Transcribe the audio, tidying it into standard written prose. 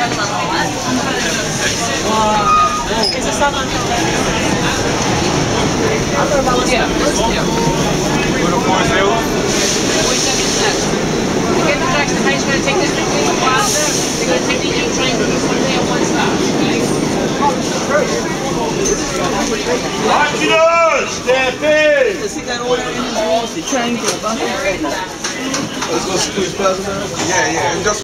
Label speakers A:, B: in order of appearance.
A: Is the sun on? Yeah. Get the Jackson Hayes going to take this thing a while there. They're going to take the U train from there one stop.
B: Watch yours! Step in!
C: He got all that in his walls. The train go back. Let's go squeeze past him. Yeah, yeah.